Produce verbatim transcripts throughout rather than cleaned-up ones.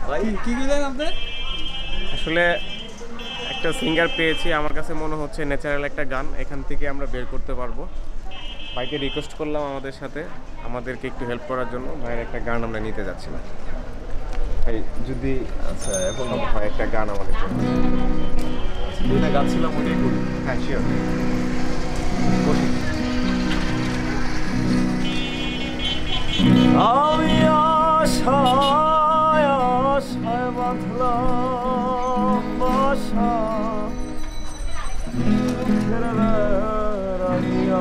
ভাই কি গেলেন আপনি? আসলে একটা সিঙ্গার পেয়েছি, আমার কাছে মনে হচ্ছে ন্যাচারাল একটা গান এখান থেকে আমরা বের করতে পারবো। ভাইকে রিকোয়েস্ট করলাম আমাদের সাথে আমাদেরকে একটু হেল্প করার জন্য। ভাইয়ের একটা গান আমরা নিতে যাচ্ছিলাম। ভাই যদি আচ্ছা এখন হয় একটা গান আমাদের জন্য। যেটা গাচ্ছিলাম ওটাই করি। হ্যাঁ শিওর। আমি আশায় আশায় বাঁধলাম বাসা, দুঃখের বেড়াইয়া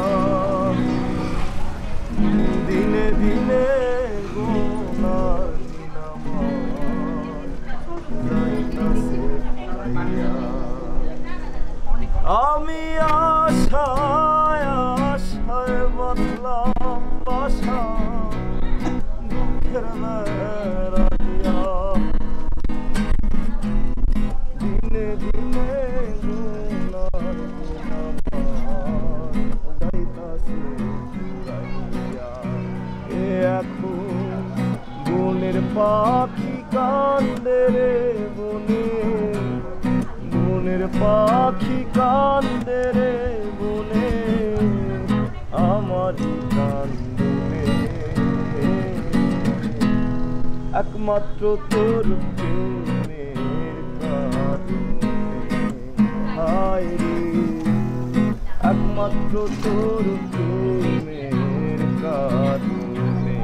দিনে দিনে গোনার যাইতাছে ফুরাইয়া। আমি আশায় আশায় বাঁধলাম বাসা, দুঃখের বেড়াইয়া দিনে দিনে গোনার যাইতাছে ফুরাইয়া। এ এখন বনের পাখি কান্দে রে বনে, বনের পাখি কান্দে রে বনে, আমারই কান্দে একমাত্র তোর প্রেমের কারণে। হায় রে একমাত্র তোর প্রেমের কারণে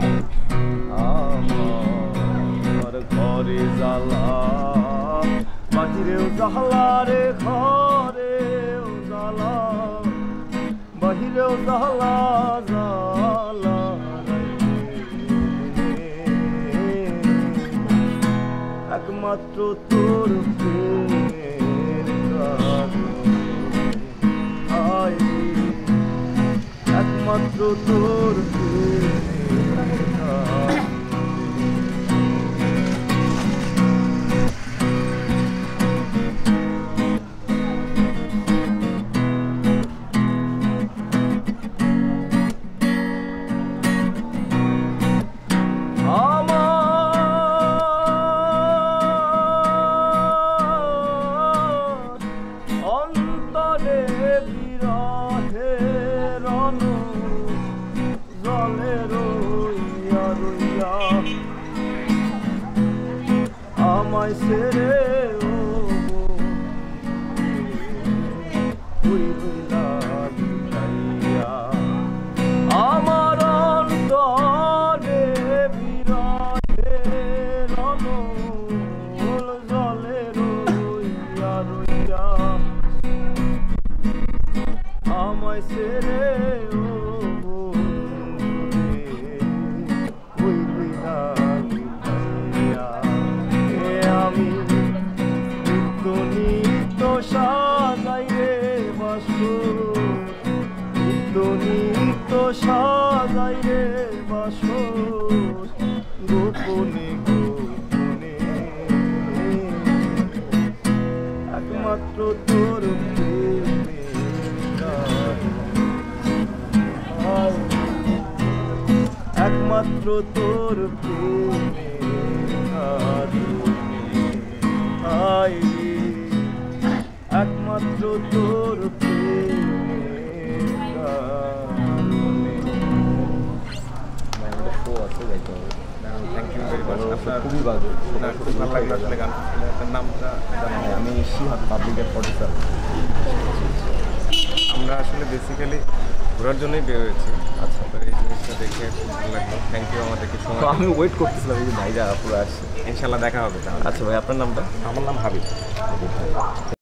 আমার ঘরে জ্বালা, বাহিরেও জ্বালা রে, ঘরেও জ্বালা, বাহিরেও জ্বালা জ্বালা। একমাত্র তোর প্রেমের কারণে, আয় একমাত্র তোর প্রেমের কারণে। অন্তরে বিরহের রণু জলে রইয়া রইয়া, আমায় ছেড়ে ও ওই রইলা বিদাইয়া। আমার অন্তরে বিরহের রণু জলে রইয়া রইয়া, আমায় ছেড়ে ও ওই রইলা বিদাইয়া। এ আমি নিত্য নিত্য সাজাই রে বাসর, নিত্য নিত্য সাজাই রে বাসর, গোপনে গোপনে একমাত্র তোর একমাত্র তোর প্রেমের কারণে, আয় একমাত্র তোর প্রেমের কারণে। শো আছে যাইতে হবে। Thank you very much. আপনার খুবই ভালো, খুব ভালো লাগলো আসলে গান। আপনার নামটা জানাবো। আমি শিহাব পাবলিকের প্রডিউসার। আমরা আসলে বেসিক্যালি ঘোরার জন্যই বের হয়েছি। আচ্ছা, আপনার এই জিনিসটা দেখে খুব ভালো লাগলো। থ্যাংক ইউ আমাদেরকে সময়। আমি ওয়েট করতেছিলাম এই যে ভাইরা পুরো আসছে। ইনশাল্লাহ দেখা হবে তাহলে। আচ্ছা ভাই আপনার নামটা? আমার নাম হাবিব।